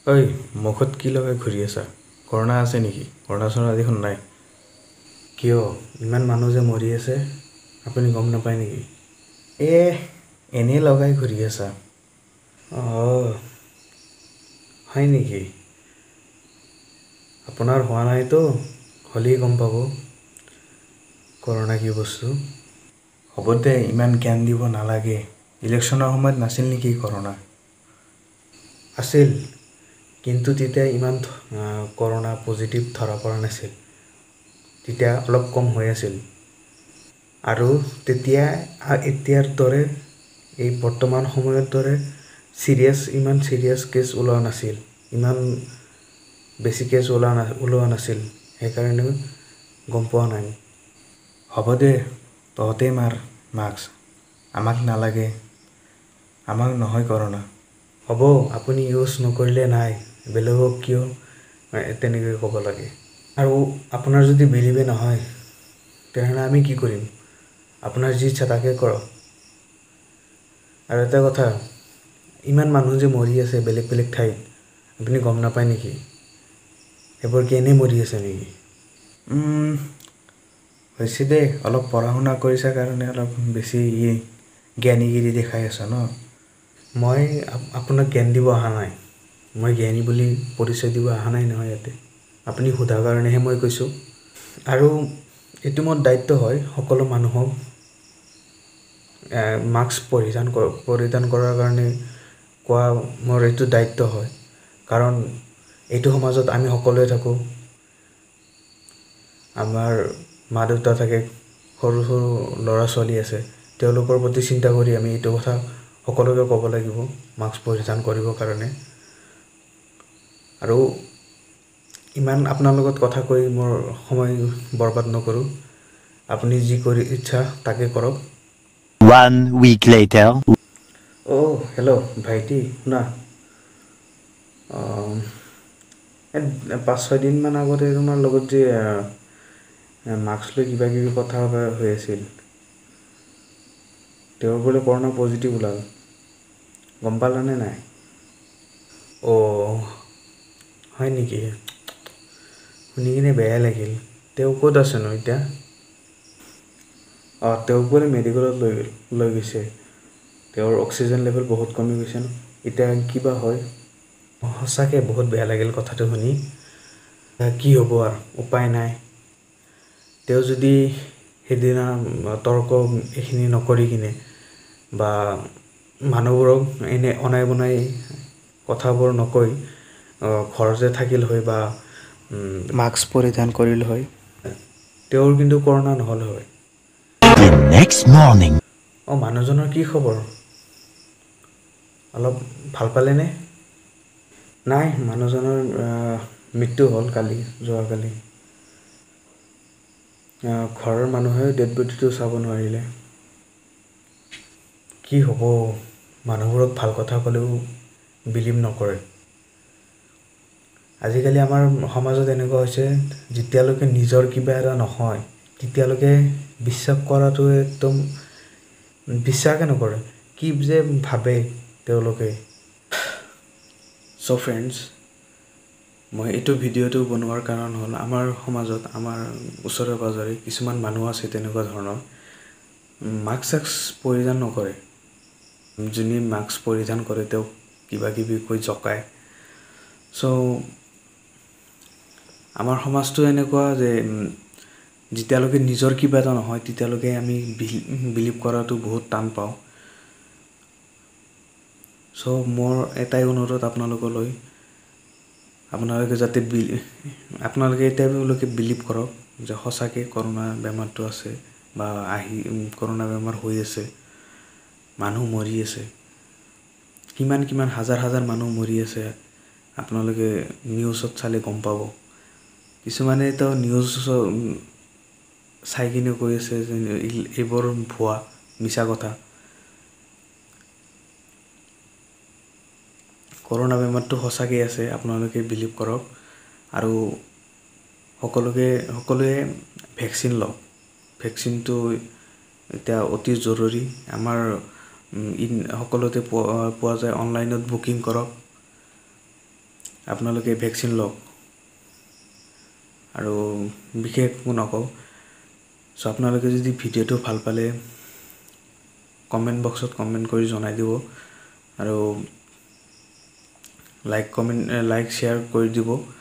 ঐ মুখত কি লগাই ঘূৰি আছা? কৰোণা আছে নেকি? কৰোণা চৰোণা দেখোন নাই। কিয় ইমান মানুহ যে মৰি আছে আপুনি গম নাপায় নেকি? এনেই লগাই ঘূৰি আছা। হয় নেকি? আপোনাৰ হোৱা নাইতো, হ'লেই গম পাব কৰোণা কি বস্তু। হ'ব দে, ইমান জ্ঞান দিব নালাগে। ইলেকশ্যনৰ সময়ত নাছিল নেকি কৰোণা? আছিল, কিন্তু তেতিয়া ইমান কৰোণা পজিটিভ ধৰা পৰা নাছিল। তেতিয়া অলপ কম হৈ আছিল। আৰু তেতিয়া এতিয়াৰ দৰে এই বৰ্তমান সময়ৰ দৰে ইমান চিৰিয়াছ কেছ ওলোৱা নাছিল। ইমান বেছি কেছ ওলোৱা নাছিল। সেইকাৰণে গম পোৱা নাই। হ'ব দে, তহঁতেই মাৰ মাস্ক, আমাক নালাগে। আমাক নহয় কৰোণা। হ'ব, আপুনি ইউজ নকৰিলে নাই, বেলেগক কিয় তেনেকৈ ক'ব লাগে? আৰু আপোনাৰ যদি বিলিভে নহয়, তেনেহ'লে আমি কি কৰিম? আপোনাৰ যি ইচ্ছা তাকে কৰক। আৰু এটা কথা, ইমান মানুহ যে মৰি আছে বেলেগ বেলেগ ঠাইত, আপুনি গম নাপায় নেকি? সেইবোৰ কি এনেই মৰি আছে নেকি? হৈছে দেই, অলপ পঢ়া শুনা কৰিছা কাৰণে অলপ বেছি জ্ঞানীগিৰি দেখাই আছা ন? মই আপোনাক জ্ঞান দিব অহা নাই। মই জ্ঞানী বুলি পৰিচয় দিব অহা নাই নহয় ইয়াতে। আপুনি সোধাৰ কাৰণেহে মই কৈছোঁ। আৰু এইটো মোৰ দায়িত্ব হয় সকলো মানুহক মাস্ক পৰিধান কৰাৰ কাৰণে কোৱা মোৰ এইটো দায়িত্ব হয়। কাৰণ এইটো সমাজত আমি সকলোৱে থাকোঁ। আমাৰ মা দেউতা থাকে, সৰু সৰু ল'ৰা ছোৱালী আছে। তেওঁলোকৰ প্ৰতি চিন্তা কৰি আমি এইটো কথা সকলোকে ক'ব লাগিব মাস্ক পৰিধান কৰিবৰ কাৰণে। আৰু ইমান আপোনাৰ লগত কথা কৈ মোৰ সময় বৰবাদ নকৰোঁ। আপুনি যি কৰি ইচ্ছা তাকে কৰক। 1 week later. হেল্ল' ভাইটি, শুনা। 5-6 দিনমান আগতে তোমাৰ লগত যে মাস্ক লৈ কিবা কিবি কথা হৈ আছিল, তেওঁৰ বোলে কৰোণা পজিটিভ ওলাল, গম পালানে নাই? হয় নেকি? শুনি কিনে বেয়াই লাগিল। তেওঁ ক'ত আছেনো এতিয়া? তেওঁক বোলে মেডিকেলত লৈ গৈছে। তেওঁৰ অক্সিজেন লেভেল বহুত কমি গৈছে ন। এতিয়া কিবা হয়? সঁচাকৈ বহুত বেয়া লাগিল কথাটো শুনি। কি হ'ব আৰু, উপায় নাই। তেওঁ যদি সেইদিনা তৰ্ক এইখিনি নকৰি কিনে বা মানুহবোৰক এনে অনাই বনাই কথাবোৰ নকৈ ঘৰতে থাকিল হয় বা মাস্ক পৰিধান কৰিল হয়, তেওঁৰ কিন্তু কৰোণা নহ'ল হয়। The next morning. মানুহজনৰ কি খবৰ? অলপ ভাল পালেনে? নাই, মানুহজনৰ মৃত্যু হ'ল যোৱাকালি। ঘৰৰ মানুহেও ডেড বডিটো চাব নোৱাৰিলে। কি হ'ব, মানুহবোৰক ভাল কথা ক'লেও বিলিভ নকৰে। আজিকালি আমাৰ সমাজত এনেকুৱা হৈছে, যেতিয়ালৈকে নিজৰ কিবা এটা নহয় তেতিয়ালৈকে বিশ্বাস কৰাটো একদম বিশ্বাসে নকৰে। কি যে ভাবে তেওঁলোকে। চ' ফ্ৰেণ্ডছ, মই এইটো ভিডিঅ'টো বনোৱাৰ কাৰণ হ'ল, আমাৰ সমাজত আমাৰ ওচৰে পাঁজৰে কিছুমান মানুহ আছে তেনেকুৱা ধৰণৰ, মাস্ক পৰিধান নকৰে। যোনে মাস্ক পৰিধান কৰে তেওঁক কিবা কিবি কৈ জকায়। চ' আমাৰ সমাজটো এনেকুৱা যে যেতিয়ালৈকে নিজৰ কিবা এটা নহয় তেতিয়ালৈকে আমি বিলিভ কৰাটো বহুত টান পাওঁ। চ' মোৰ এটাই অনুৰোধ আপোনালোকলৈ, আপোনালোকে এতিয়ালৈকে বিলিভ কৰক যে সঁচাকৈ কৰোণা বেমাৰটো আছে বা কৰোণা বেমাৰ হৈ আছে, মানুহ মৰি আছে। কিমান হাজাৰ মানুহ মৰি আছে, আপোনালোকে নিউজত চালে গম পাব। কিছুমানেতো নিউজ চাই কিনে কৈ আছে যে এইবোৰ ভুৱা, মিছা কথা। কৰোণা বেমাৰটো সঁচাকৈ আছে, আপোনালোকে বিলিভ কৰক। আৰু সকলোৱে ভেকচিন লওক। ভেকচিনটো এতিয়া অতি জৰুৰী। আমাৰ সকলোতে পোৱা যায়, অনলাইনত বুকিং কৰক। আপোনালোকে ভেকচিন লওক আৰু বিশেষ একো নকওঁ চ' আপোনালোকে যদি ভিডিঅ'টো ভাল পালে কমেণ্ট বক্সত কমেণ্ট কৰি জনাই দিব আৰু লাইক শ্বেয়াৰ কৰি দিব